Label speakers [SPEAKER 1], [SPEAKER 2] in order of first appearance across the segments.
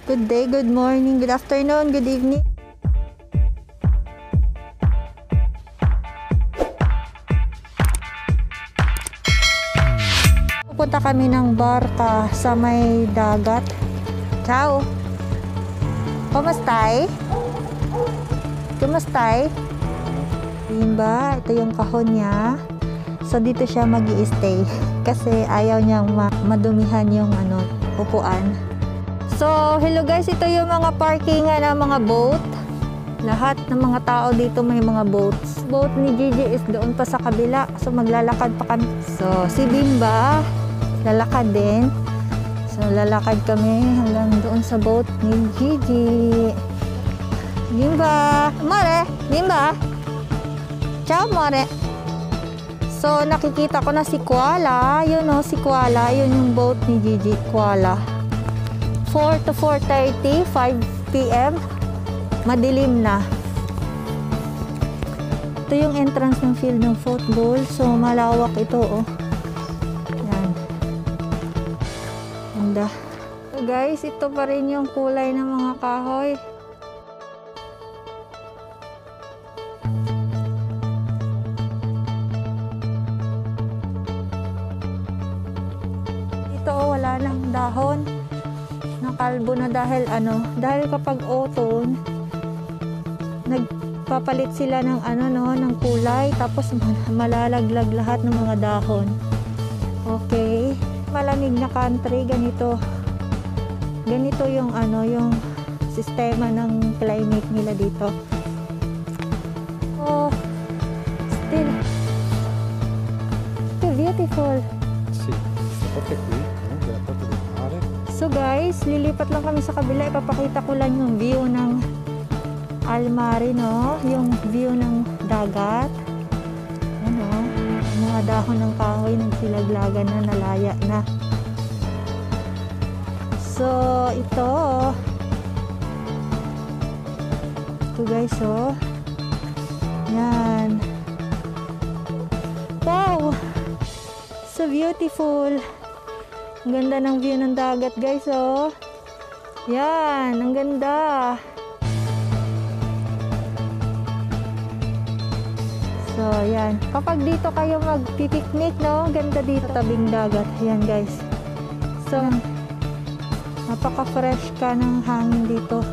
[SPEAKER 1] Good day, good morning, good afternoon, good evening. Pupunta kami ng barka sa may dagat. Ciao! Kumastay? Kumastay? Diba? Ito yung kahon niya. So dito siya mag-i-stay kasi ayaw niyang madumihan yung upuan. So hello guys, ito yung mga parkingan ng mga boat. Lahat ng mga tao dito may mga boats. Boat ni Gigi is doon pa sa kabila. So maglalakad pa kami. So si Bimba lalakad din. So lalakad kami hanggang doon sa boat ni Gigi. Bimba! More! Bimba! Ciao More! So nakikita ko na si Koala. Yun o, si Koala. Yun yung boat ni Gigi. Koala. 4 to 4:30, 5 p.m. Madilim na. Ito yung entrance ng field ng football. So malawak ito oh. Yan. Ganda. So guys, ito pa rin yung kulay ng mga kahoy. Ito oh, wala nang dahon. Nakalbo na dahil kapag autumn nagpapalit sila ng ng kulay, tapos malalaglag lahat ng mga dahon. Okay, malamig na country, ganito yung yung sistema ng climate nila dito. Oh, still beautiful. So guys, lilipat lang kami sa kabila. Ipapakita ko lang yung view ng Almari, no? Yung view ng dagat. Mga dahon ng kahoy nagsilaglagan na, nalaya na. So, ito guys, oh. Yan. Wow! So beautiful. Ang ganda ng view ng dagat guys, oh. Yan, ang ganda. So, yan. Kapag dito kayo mag-picnic, no? Ganda dito, tabing dagat. Yan guys. So, napaka-fresh ka ng hangin dito.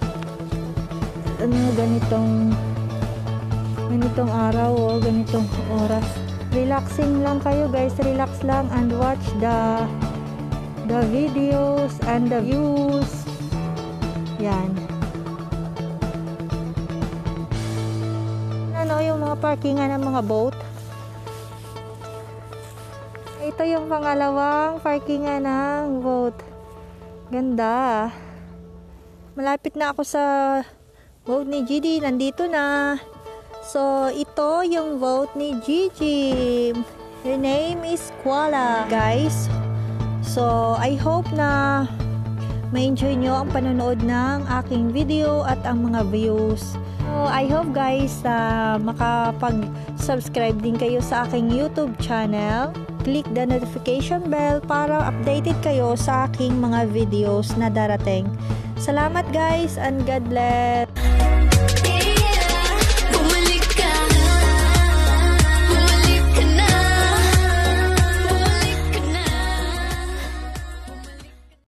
[SPEAKER 1] Ganitong araw, oh. Ganitong oras. Relaxing lang kayo guys. Relax lang and watch the videos and the views. Yan. Yung mga parkingan ng mga boat. Ito yung pangalawang parkingan ng boat. Ganda. Malapit na ako sa boat ni Gigi. Nandito na. So, ito yung boat ni Gigi. Her name is Koala, guys. So, I hope na ma-enjoy nyo ang panonood ng aking video at ang mga views. So, I hope guys makapag-subscribe din kayo sa aking YouTube channel. Click the notification bell para updated kayo sa aking mga videos na darating. Salamat guys and God bless!